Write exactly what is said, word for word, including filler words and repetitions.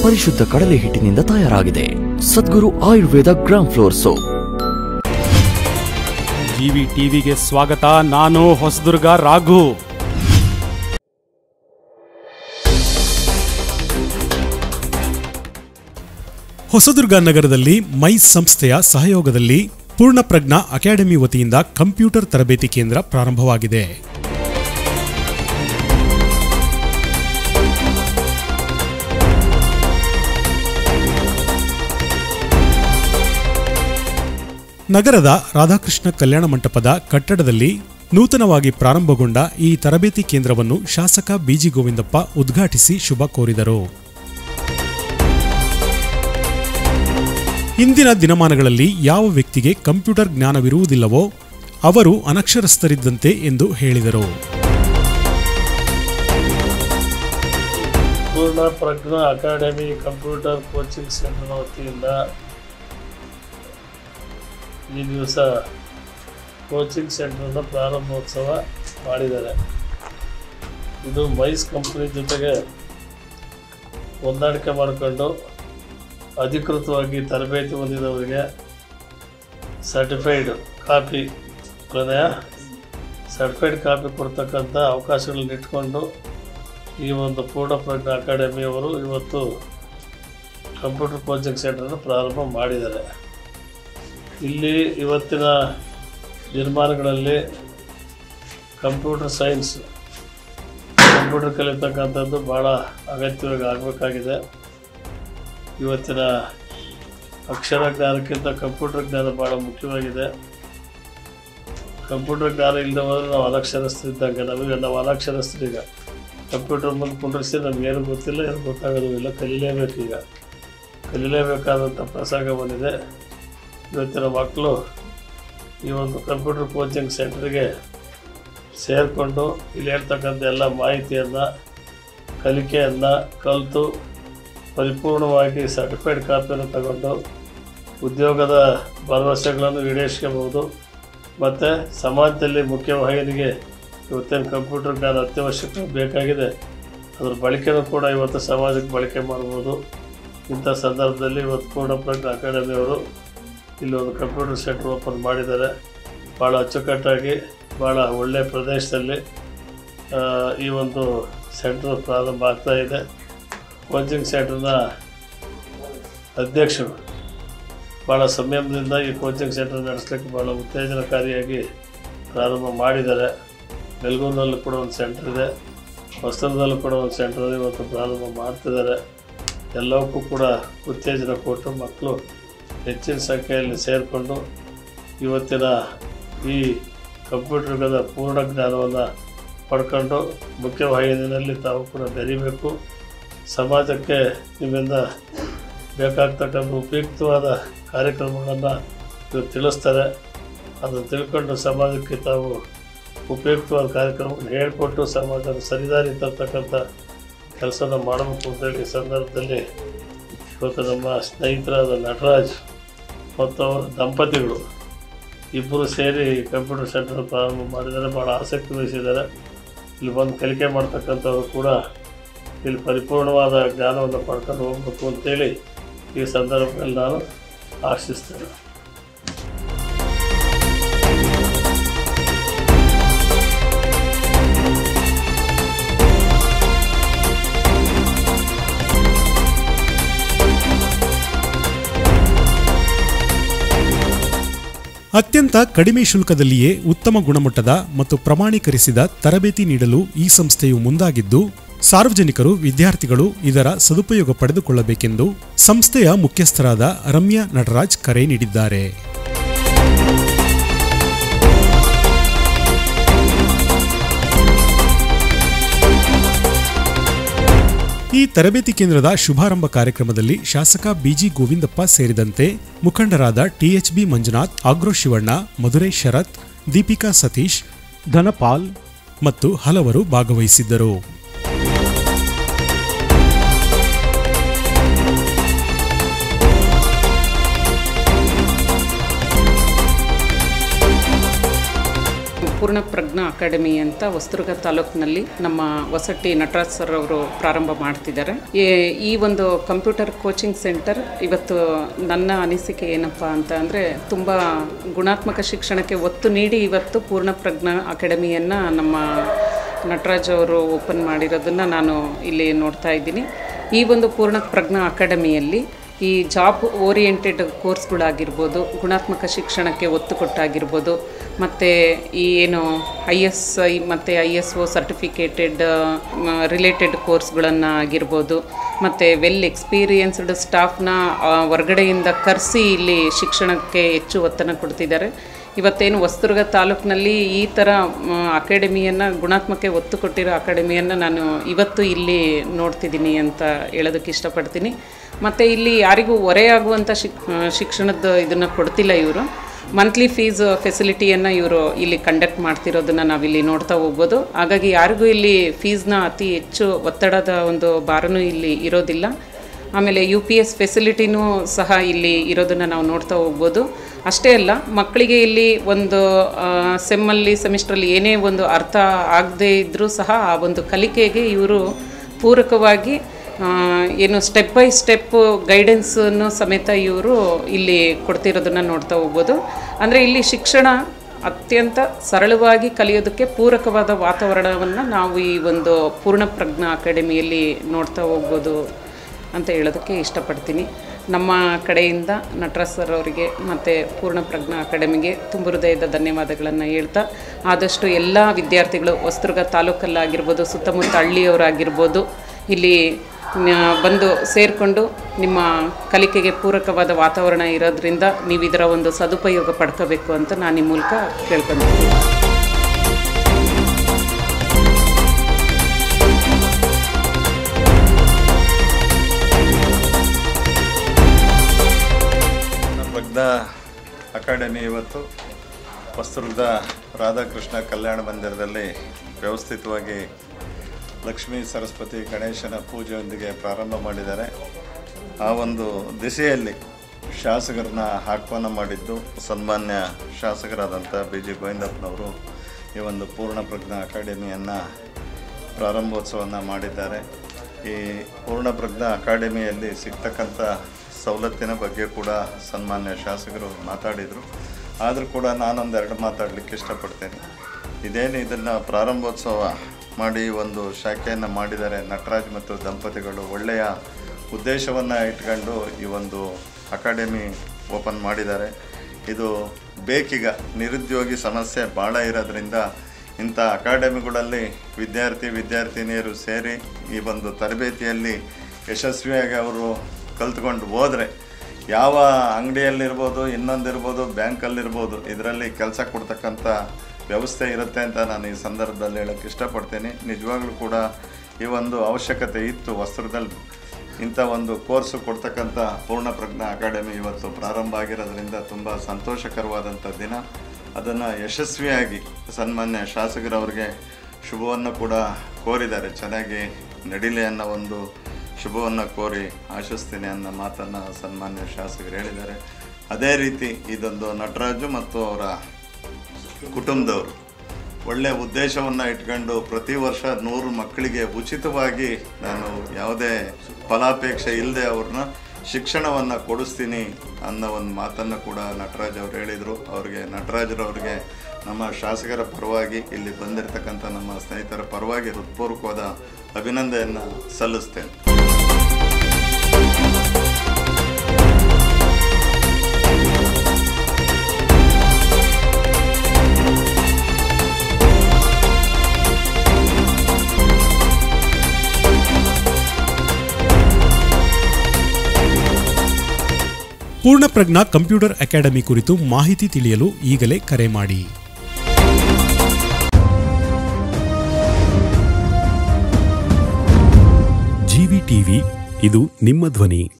ಪರಿಶುದ್ಧ ಕಡಲೆ ಹಿಟ್ಟಿನಿಂದ ತಯಾರಾಗಿದೆ. Sadguru Ayurveda gram flour soap. GV ಟಿವಿಗೆ ಸ್ವಾಗತ. ನಾನು ಹೊಸದುರ್ಗ ರಾಘು. ಹೊಸದುರ್ಗ ನಗರದಲ್ಲಿ ಮೈಸ್ ಸಂಸ್ಥೆಯ ಸಹಯೋಗದಲ್ಲಿ ಪೂರ್ಣಪ್ರಜ್ಞಾ ಅಕಾಡೆಮಿ ವತಿಯಿಂದ ಕಂಪ್ಯೂಟರ್ ತರಬೇತಿ ಕೇಂದ್ರ ಪ್ರಾರಂಭವಾಗಿದೆ. ನಗರದ ರಾಧಾಕೃಷ್ಣ ಕಲ್ಯಾಣ ಮಂಟಪದ ಕಟ್ಟಡದಲ್ಲಿ ನೂತನವಾಗಿ ಪ್ರಾರಂಭಗೊಂಡ ಈ ತರಬೇತಿ ಕೇಂದ್ರವನ್ನು ಶಾಸಕ ಬಿಜಿ ಗೋವಿಂದಪ್ಪ ಉದ್ಘಾಟಿಸಿ ಶುಭ ಕೋರಿದರು. ಇಂದಿನ ದಿನಮಾನಗಳಲ್ಲಿ ಯಾವ ವ್ಯಕ್ತಿಗೆ ಕಂಪ್ಯೂಟರ್ ಜ್ಞಾನವಿರುವುದಿಲ್ಲವೋ ಅವರು ಅನಕ್ಷರಸ್ಥರಿದ್ದಂತೆ ಎಂದು ಹೇಳಿದರು. Poornaprajna academy computer coaching centre ವತಿಯಿಂದ ಈ ದಿವಸ ಕೋಚಿಂಗ್ ಸೆಂಟರ್ನ ಪ್ರಾರಂಭೋತ್ಸವ ಮಾಡಿದ್ದಾರೆ. ಇದು ಮೈಸ್ ಕಂಪ್ನಿ ಜೊತೆಗೆ ಹೊಂದಾಣಿಕೆ ಮಾಡಿಕೊಂಡು ಅಧಿಕೃತವಾಗಿ ತರಬೇತಿ ಹೊಂದಿದವರಿಗೆ ಸರ್ಟಿಫೈಡ್ ಕಾಪಿ ಪ್ರಣಯ ಸರ್ಟಿಫೈಡ್ ಕಾಪಿ ಕೊಡ್ತಕ್ಕಂಥ ಅವಕಾಶಗಳನ್ನ ಇಟ್ಕೊಂಡು ಈ ಒಂದು ಪೂರ್ಣಪ್ರಜ್ಞಾ ಅಕಾಡೆಮಿಯವರು ಇವತ್ತು ಕಂಪ್ಯೂಟರ್ ಕೋಚಿಂಗ್ ಸೆಂಟರನ್ನು ಪ್ರಾರಂಭ ಮಾಡಿದ್ದಾರೆ. ಇಲ್ಲಿ ಇವತ್ತಿನ ನಿರ್ಮಾಣಗಳಲ್ಲಿ ಕಂಪ್ಯೂಟರ್ ಸೈನ್ಸ್ ಕಂಪ್ಯೂಟರ್ ಕಲಿತಕ್ಕಂಥದ್ದು ಭಾಳ ಅಗತ್ಯವಾಗಿ ಆಗಬೇಕಾಗಿದೆ. ಇವತ್ತಿನ ಅಕ್ಷರ ಜ್ಞಾನಕ್ಕಿಂತ ಕಂಪ್ಯೂಟರ್ ಜ್ಞಾನ ಭಾಳ ಮುಖ್ಯವಾಗಿದೆ. ಕಂಪ್ಯೂಟರ್ ಜ್ಞಾನ ಇಲ್ಲದೆ ಹೋದರೆ ನಾವು ಅನಕ್ಷರಸ್ಥರಿದ್ದಂಗೆ. ನಮಗೆ ನಾವು ಅನಕ್ಷರಸ್ಥರೀಗ ಕಂಪ್ಯೂಟರ್ ಮುಂದೆ ಕುಂಡ್ರಿಸಿ ನಮಗೇನು ಗೊತ್ತಿಲ್ಲ, ಏನು ಗೊತ್ತಾಗೋದು ಇಲ್ಲ. ಕಲೀಲೇಬೇಕು. ಈಗ ಕಲೀಲೇಬೇಕಾದಂಥ ಪ್ರಸಂಗ ಬಂದಿದೆ. ಇವತ್ತಿನ ಮಕ್ಕಳು ಈ ಒಂದು ಕಂಪ್ಯೂಟರ್ ಕೋಚಿಂಗ್ ಸೆಂಟ್ರಿಗೆ ಸೇರಿಕೊಂಡು ಇಲ್ಲಿ ಹೇಳ್ತಕ್ಕಂಥ ಎಲ್ಲ ಮಾಹಿತಿಯನ್ನು ಕಲಿಕೆಯನ್ನು ಕಲಿತು ಪರಿಪೂರ್ಣವಾಗಿ ಸರ್ಟಿಫೈಡ್ ಕಾಪಿಯನ್ನು ತಗೊಂಡು ಉದ್ಯೋಗದ ಭರವಸೆಗಳನ್ನು ಈಡೇರಿಸ್ಕೋಬಹುದು. ಮತ್ತು ಸಮಾಜದಲ್ಲಿ ಮುಖ್ಯವಾಹಿನಿಗೆ ಇವತ್ತಿನ ಕಂಪ್ಯೂಟರ್ ಜ್ಞಾನ ಅತ್ಯವಶ್ಯಕ ಬೇಕಾಗಿದೆ. ಅದರ ಬಳಕೆನೂ ಕೂಡ ಇವತ್ತು ಸಮಾಜಕ್ಕೆ ಬಳಕೆ ಮಾಡ್ಬೋದು. ಇಂಥ ಸಂದರ್ಭದಲ್ಲಿ ಇವತ್ತು ಪೂರ್ಣಪ್ರಜ್ಞಾ ಅಕಾಡೆಮಿಯವರು ಇಲ್ಲಿ ಒಂದು ಕಂಪ್ಯೂಟರ್ ಸೆಂಟರ್ ಓಪನ್ ಮಾಡಿದ್ದಾರೆ. ಭಾಳ ಅಚ್ಚುಕಟ್ಟಾಗಿ ಭಾಳ ಒಳ್ಳೆಯ ಪ್ರದೇಶದಲ್ಲಿ ಈ ಒಂದು ಸೆಂಟರ್ ಪ್ರಾರಂಭ ಆಗ್ತಾಯಿದೆ. ಕೋಚಿಂಗ್ ಸೆಂಟರ್ನ ಅಧ್ಯಕ್ಷರು ಭಾಳ ಸಂಯಮದಿಂದ ಈ ಕೋಚಿಂಗ್ ಸೆಂಟರ್ ನಡೆಸಲಿಕ್ಕೆ ಭಾಳ ಉತ್ತೇಜನಕಾರಿಯಾಗಿ ಪ್ರಾರಂಭ ಮಾಡಿದ್ದಾರೆ. ಬೆಳಗೂರಿನಲ್ಲೂ ಕೂಡ ಒಂದು ಸೆಂಟರ್ ಇದೆ, ಹೊಸದುರ್ಗದಲ್ಲೂ ಕೂಡ ಒಂದು ಸೆಂಟರ್ ಇವತ್ತು ಪ್ರಾರಂಭ ಮಾಡ್ತಿದ್ದಾರೆ. ಎಲ್ಲವಕ್ಕೂ ಕೂಡ ಉತ್ತೇಜನ ಕೊಟ್ಟು ಮಕ್ಕಳು ಹೆಚ್ಚಿನ ಸಂಖ್ಯೆಯಲ್ಲಿ ಸೇರಿಕೊಂಡು ಇವತ್ತಿನ ಈ ಕಂಪ್ಯೂಟರ್ ಯುಗದ ಪೂರ್ಣ ಜ್ಞಾನವನ್ನು ಪಡ್ಕೊಂಡು ಮುಖ್ಯವಾಹಿನಿಯಲ್ಲಿ ತಾವು ಕೂಡ ಬೆರೀಬೇಕು. ಸಮಾಜಕ್ಕೆ ನಿಮ್ಮಿಂದ ಬೇಕಾಗ್ತಕ್ಕಂಥ ಉಪಯುಕ್ತವಾದ ಕಾರ್ಯಕ್ರಮಗಳನ್ನು ಇವರು ತಿಳಿಸ್ತಾರೆ. ಅದನ್ನು ತಿಳ್ಕೊಂಡು ಸಮಾಜಕ್ಕೆ ತಾವು ಉಪಯುಕ್ತವಾದ ಕಾರ್ಯಕ್ರಮವನ್ನು ಹೇಳಿಕೊಟ್ಟು ಸಮಾಜದ ಸರಿದಾರಿ ತರ್ತಕ್ಕಂಥ ಕೆಲಸನ ಮಾಡಬೇಕು ಅಂತೇಳಿ ಈ ಸಂದರ್ಭದಲ್ಲಿ ಇವತ್ತು ನಮ್ಮ ಸ್ನೇಹಿತರಾದ ನಟರಾಜ್ ಮತ್ತು ಅವರ ದಂಪತಿಗಳು ಇಬ್ಬರು ಸೇರಿ ಕಂಪ್ಯೂಟರ್ ಸೆಂಟರ್ ಪ್ರಾರಂಭ ಮಾಡಿದ್ದಾರೆ. ಭಾಳ ಆಸಕ್ತಿ ವಹಿಸಿದ್ದಾರೆ. ಇಲ್ಲಿ ಬಂದು ಕಲಿಕೆ ಮಾಡ್ತಕ್ಕಂಥವ್ರು ಕೂಡ ಇಲ್ಲಿ ಪರಿಪೂರ್ಣವಾದ ಜ್ಞಾನವನ್ನು ಪಡ್ಕೊಂಡು ಹೋಗಬೇಕು ಅಂತೇಳಿ ಈ ಸಂದರ್ಭದಲ್ಲಿ ನಾನು ಆಶಿಸ್ತೇನೆ. ಅತ್ಯಂತ ಕಡಿಮೆ ಶುಲ್ಕದಲ್ಲಿಯೇ ಉತ್ತಮ ಗುಣಮಟ್ಟದ ಮತ್ತು ಪ್ರಮಾಣೀಕರಿಸಿದ ತರಬೇತಿ ನೀಡಲು ಈ ಸಂಸ್ಥೆಯು ಮುಂದಾಗಿದ್ದು, ಸಾರ್ವಜನಿಕರು ವಿದ್ಯಾರ್ಥಿಗಳು ಇದರ ಸದುಪಯೋಗ ಪಡೆದುಕೊಳ್ಳಬೇಕೆಂದು ಸಂಸ್ಥೆಯ ಮುಖ್ಯಸ್ಥರಾದ ರಮ್ಯಾ ನಟರಾಜ್ ಕರೆ ನೀಡಿದ್ದಾರೆ. ಈ ತರಬೇತಿ ಕೇಂದ್ರದ ಶುಭಾರಂಭ ಕಾರ್ಯಕ್ರಮದಲ್ಲಿ ಶಾಸಕ ಬಿಜಿ ಗೋವಿಂದಪ್ಪ ಸೇರಿದಂತೆ ಮುಖಂಡರಾದ ಟಿಎಚ್ಬಿ ಮಂಜುನಾಥ್, ಆಗ್ರೋ ಶಿವಣ್ಣ, ಮಧುರೈ ಶರತ್, ದೀಪಿಕಾ ಸತೀಶ್, ಧನಪಾಲ್ ಮತ್ತು ಹಲವರು ಭಾಗವಹಿಸಿದ್ದರು. ಪೂರ್ಣ ಪ್ರಜ್ಞಾ ಅಕಾಡೆಮಿ ಅಂತ ಹೊಸದುರ್ಗ ತಾಲೂಕಿನಲ್ಲಿ ನಮ್ಮ ಹೊಸಟ್ಟಿ ನಟರಾಜ್ ಸರ್ ಅವರು ಪ್ರಾರಂಭ ಮಾಡ್ತಿದ್ದಾರೆ. ಈ ಒಂದು ಕಂಪ್ಯೂಟರ್ ಕೋಚಿಂಗ್ ಸೆಂಟರ್ ಇವತ್ತು ನನ್ನ ಅನಿಸಿಕೆ ಏನಪ್ಪ ಅಂತ ಅಂದರೆ ತುಂಬ ಗುಣಾತ್ಮಕ ಶಿಕ್ಷಣಕ್ಕೆ ಒತ್ತು ನೀಡಿ ಇವತ್ತು ಪೂರ್ಣ ಪ್ರಜ್ಞಾ ಅಕಾಡೆಮಿಯನ್ನು ನಮ್ಮ ನಟರಾಜ್ ಅವರು ಓಪನ್ ಮಾಡಿರೋದನ್ನು ನಾನು ಇಲ್ಲಿ ನೋಡ್ತಾ ಇದ್ದೀನಿ. ಈ ಒಂದು ಪೂರ್ಣ ಪ್ರಜ್ಞಾ ಅಕಾಡೆಮಿಯಲ್ಲಿ ಈ ಜಾಬ್ ಓರಿಯೆಂಟೆಡ್ ಕೋರ್ಸ್ಗಳಾಗಿರ್ಬೋದು, ಗುಣಾತ್ಮಕ ಶಿಕ್ಷಣಕ್ಕೆ ಒತ್ತು ಕೊಟ್ಟಾಗಿರ್ಬೋದು, ಮತ್ತು ಈ ಏನು ಐ ಎಸ್ ಐ ಮತ್ತು I S O certificated related ಕೋರ್ಸ್ಗಳನ್ನು ಆಗಿರ್ಬೋದು, ಮತ್ತು ವೆಲ್ ಎಕ್ಸ್ಪೀರಿಯನ್ಸ್ಡ್ ಸ್ಟಾಫ್ನ ಹೊರಗಡೆಯಿಂದ ಕರೆಸಿ ಇಲ್ಲಿ ಶಿಕ್ಷಣಕ್ಕೆ ಹೆಚ್ಚು ಒತ್ತನ್ನು ಕೊಡ್ತಿದ್ದಾರೆ. ಇವತ್ತೇನು ಹೊಸದುರ್ಗ ತಾಲೂಕಿನಲ್ಲಿ ಈ ಥರ ಅಕಾಡೆಮಿಯನ್ನು ಗುಣಾತ್ಮಕ ಒತ್ತು ಕೊಟ್ಟಿರೋ ಅಕಾಡೆಮಿಯನ್ನು ನಾನು ಇವತ್ತು ಇಲ್ಲಿ ನೋಡ್ತಿದ್ದೀನಿ ಅಂತ ಹೇಳೋದಕ್ಕೆ ಇಷ್ಟಪಡ್ತೀನಿ. ಮತ್ತು ಇಲ್ಲಿ ಯಾರಿಗೂ ಹೊರೆಯಾಗುವಂಥ ಶಿಕ್ ಶಿಕ್ಷಣದ ಇದನ್ನು ಕೊಡ್ತಿಲ್ಲ ಇವರು. ಮಂತ್ಲಿ ಫೀಸ್ ಫೆಸಿಲಿಟಿಯನ್ನು ಇವರು ಇಲ್ಲಿ ಕಂಡಕ್ಟ್ ಮಾಡ್ತಿರೋದನ್ನು ನಾವಿಲ್ಲಿ ನೋಡ್ತಾ ಹೋಗ್ಬೋದು. ಹಾಗಾಗಿ ಯಾರಿಗೂ ಇಲ್ಲಿ ಫೀಸ್ನ ಅತಿ ಹೆಚ್ಚು ಒತ್ತಡದ ಒಂದು ಭಾರನೂ ಇಲ್ಲಿ ಇರೋದಿಲ್ಲ. ಆಮೇಲೆ ಯು ಪಿ ಎಸ್ ಫೆಸಿಲಿಟಿನೂ ಸಹ ಇಲ್ಲಿ ಇರೋದನ್ನು ನಾವು ನೋಡ್ತಾ ಹೋಗ್ಬೋದು. ಅಷ್ಟೇ ಅಲ್ಲ, ಮಕ್ಕಳಿಗೆ ಇಲ್ಲಿ ಒಂದು ಸೆಮ್ಮಲ್ಲಿ ಸೆಮಿಸ್ಟ್ರಲ್ಲಿ ಏನೇ ಒಂದು ಅರ್ಥ ಆಗದೇ ಇದ್ದರೂ ಸಹ ಆ ಒಂದು ಕಲಿಕೆಗೆ ಇವರು ಪೂರಕವಾಗಿ ಏನು ಸ್ಟೆಪ್ ಬೈ ಸ್ಟೆಪ್ಪು ಗೈಡೆನ್ಸನ್ನು ಸಮೇತ ಇವರು ಇಲ್ಲಿ ಕೊಡ್ತಿರೋದನ್ನು ನೋಡ್ತಾ ಹೋಗ್ಬೋದು. ಅಂದರೆ ಇಲ್ಲಿ ಶಿಕ್ಷಣ ಅತ್ಯಂತ ಸರಳವಾಗಿ ಕಲಿಯೋದಕ್ಕೆ ಪೂರಕವಾದ ವಾತಾವರಣವನ್ನು ನಾವು ಈ ಒಂದು ಪೂರ್ಣ ಪ್ರಜ್ಞಾ ಅಕಾಡೆಮಿಯಲ್ಲಿ ನೋಡ್ತಾ ಹೋಗ್ಬೋದು ಅಂತ ಹೇಳೋದಕ್ಕೆ ಇಷ್ಟಪಡ್ತೀನಿ. ನಮ್ಮ ಕಡೆಯಿಂದ ನಟರಾಜ್ ಸರ್ ಅವರಿಗೆ ಮತ್ತು ಪೂರ್ಣ ಪ್ರಜ್ಞಾ ಅಕಾಡೆಮಿಗೆ ತುಂಬ ಹೃದಯದ ಧನ್ಯವಾದಗಳನ್ನು ಹೇಳ್ತಾ, ಆದಷ್ಟು ಎಲ್ಲ ವಿದ್ಯಾರ್ಥಿಗಳು ಹೊಸದುರ್ಗ ತಾಲೂಕಲ್ಲಾಗಿರ್ಬೋದು, ಸುತ್ತಮುತ್ತ ಹಳ್ಳಿಯವರಾಗಿರ್ಬೋದು, ಇಲ್ಲಿ ಬಂದು ಸೇರಿಕೊಂಡು ನಿಮ್ಮ ಕಲಿಕೆಗೆ ಪೂರಕವಾದ ವಾತಾವರಣ ಇರೋದ್ರಿಂದ ನೀವು ಇದರ ಒಂದು ಸದುಪಯೋಗ ಪಡ್ಕೋಬೇಕು ಅಂತ ನಾನು ಈ ಮೂಲಕ ಕೇಳ್ಕೊಳ್ತೀನಿ. ಪ್ರಜ್ಞಾ ಅಕಾಡೆಮಿ ಇವತ್ತು ಹೊಸದುರ್ಗದ ರಾಧಾಕೃಷ್ಣ ಕಲ್ಯಾಣ ಮಂದಿರದಲ್ಲಿ ವ್ಯವಸ್ಥಿತವಾಗಿ ಲಕ್ಷ್ಮೀ ಸರಸ್ವತಿ ಗಣೇಶನ ಪೂಜೆಯೊಂದಿಗೆ ಪ್ರಾರಂಭ ಮಾಡಿದ್ದಾರೆ. ಆ ಒಂದು ದಿಸೆಯಲ್ಲಿ ಶಾಸಕರನ್ನ ಆಹ್ವಾನ ಮಾಡಿದ್ದು ಸನ್ಮಾನ್ಯ ಶಾಸಕರಾದಂಥ ಬಿ ಜಿ ಗೋವಿಂದಪ್ಪನವರು ಈ ಒಂದು ಪೂರ್ಣ ಪ್ರಜ್ಞಾ ಅಕಾಡೆಮಿಯನ್ನು ಪ್ರಾರಂಭೋತ್ಸವವನ್ನು ಮಾಡಿದ್ದಾರೆ. ಈ ಪೂರ್ಣ ಪ್ರಜ್ಞಾ ಅಕಾಡೆಮಿಯಲ್ಲಿ ಸಿಗ್ತಕ್ಕಂಥ ಸವಲತ್ತಿನ ಬಗ್ಗೆ ಕೂಡ ಸನ್ಮಾನ್ಯ ಶಾಸಕರು ಮಾತಾಡಿದರು. ಆದರೂ ಕೂಡ ನಾನೊಂದೆರಡು ಮಾತಾಡಲಿಕ್ಕೆ ಇಷ್ಟಪಡ್ತೇನೆ. ಇದೇನು ಇದನ್ನು ಪ್ರಾರಂಭೋತ್ಸವ ಮಾಡಿ ಒಂದು ಶಾಖೆಯನ್ನು ಮಾಡಿದ್ದಾರೆ ನಟರಾಜ್ ಮತ್ತು ದಂಪತಿಗಳು, ಒಳ್ಳೆಯ ಉದ್ದೇಶವನ್ನು ಇಟ್ಕೊಂಡು ಈ ಒಂದು ಅಕಾಡೆಮಿ ಓಪನ್ ಮಾಡಿದ್ದಾರೆ. ಇದು ಬೇಕೀಗ ನಿರುದ್ಯೋಗಿ ಸಮಸ್ಯೆ ಭಾಳ ಇರೋದ್ರಿಂದ ಇಂಥ ಅಕಾಡೆಮಿಗಳಲ್ಲಿ ವಿದ್ಯಾರ್ಥಿ ವಿದ್ಯಾರ್ಥಿನಿಯರು ಸೇರಿ ಈ ಒಂದು ತರಬೇತಿಯಲ್ಲಿ ಯಶಸ್ವಿಯಾಗಿ ಅವರು ಕಲ್ತ್ಕೊಂಡು ಹೋದರೆ ಯಾವ ಅಂಗಡಿಯಲ್ಲಿರ್ಬೋದು, ಇನ್ನೊಂದಿರ್ಬೋದು, ಬ್ಯಾಂಕಲ್ಲಿರ್ಬೋದು, ಇದರಲ್ಲಿ ಕೆಲಸ ಕೊಡ್ತಕ್ಕಂಥ ವ್ಯವಸ್ಥೆ ಇರುತ್ತೆ ಅಂತ ನಾನು ಈ ಸಂದರ್ಭದಲ್ಲಿ ಹೇಳೋಕ್ಕೆ ಇಷ್ಟಪಡ್ತೀನಿ. ನಿಜವಾಗ್ಲೂ ಕೂಡ ಈ ಒಂದು ಅವಶ್ಯಕತೆ ಇತ್ತು. ಹೊಸದುರ್ಗದಲ್ಲಿ ಇಂಥ ಒಂದು ಕೋರ್ಸು ಕೊಡ್ತಕ್ಕಂಥ ಪೂರ್ಣ ಪ್ರಜ್ಞಾ ಅಕಾಡೆಮಿ ಇವತ್ತು ಪ್ರಾರಂಭ ಆಗಿರೋದ್ರಿಂದ ತುಂಬ ಸಂತೋಷಕರವಾದಂಥ ದಿನ. ಅದನ್ನು ಯಶಸ್ವಿಯಾಗಿ ಸನ್ಮಾನ್ಯ ಶಾಸಕರವ್ರಿಗೆ ಶುಭವನ್ನು ಕೂಡ ಕೋರಿದ್ದಾರೆ. ಚೆನ್ನಾಗಿ ನಡೀಲಿ ಅನ್ನೋ ಒಂದು ಶುಭವನ್ನು ಕೋರಿ ಆಶಿಸ್ತೀನಿ ಅನ್ನೋ ಮಾತನ್ನು ಸನ್ಮಾನ್ಯ ಶಾಸಕರು ಹೇಳಿದ್ದಾರೆ. ಅದೇ ರೀತಿ ಇದೊಂದು ನಟರಾಜು ಮತ್ತು ಅವರ ಕುಟುಂಬದವರು ಒಳ್ಳೆಯ ಉದ್ದೇಶವನ್ನು ಇಟ್ಕೊಂಡು ಪ್ರತಿ ವರ್ಷ ನೂರು ಮಕ್ಕಳಿಗೆ ಉಚಿತವಾಗಿ ನಾನು ಯಾವುದೇ ಫಲಾಪೇಕ್ಷೆ ಇಲ್ಲದೆ ಅವ್ರನ್ನ ಶಿಕ್ಷಣವನ್ನು ಕೊಡಿಸ್ತೀನಿ ಅನ್ನೋ ಒಂದು ಮಾತನ್ನು ಕೂಡ ನಟರಾಜ್ ಅವರು ಹೇಳಿದರು. ಅವ್ರಿಗೆ ನಟರಾಜ್ರವ್ರಿಗೆ ನಮ್ಮ ಶಾಸಕರ ಪರವಾಗಿ ಇಲ್ಲಿ ಬಂದಿರತಕ್ಕಂಥ ನಮ್ಮ ಸ್ನೇಹಿತರ ಪರವಾಗಿ ಹೃತ್ಪೂರ್ವಕವಾದ ಅಭಿನಂದನೆಯನ್ನು ಸಲ್ಲಿಸ್ತೇನೆ. ಪೂರ್ಣ ಪ್ರಜ್ಞಾ ಕಂಪ್ಯೂಟರ್ ಅಕಾಡೆಮಿ ಕುರಿತು ಮಾಹಿತಿ ತಿಳಿಯಲು ಈಗಲೇ ಕರೆ ಮಾಡಿ. ಜಿವಿ ಟಿವಿ, ಇದು ನಿಮ್ಮ ಧ್ವನಿ.